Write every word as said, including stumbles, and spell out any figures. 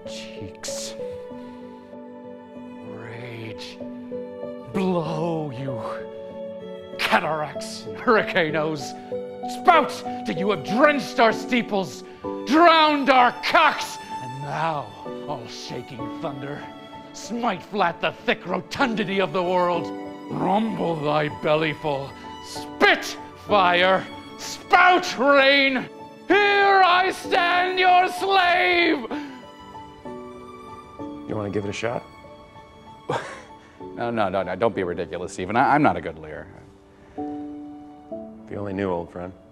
cheeks. Rage. Blow, you cataracts and hurricanes. Spout till you have drenched our steeples, drowned our cocks, and now, all shaking thunder, smite flat the thick rotundity of the world. Rumble thy bellyful, spit fire, spout rain. Here I stand, your slave! You want to give it a shot? No, no, no, no, don't be ridiculous, Stephen. I, I'm not a good Lear. If you only knew, old friend.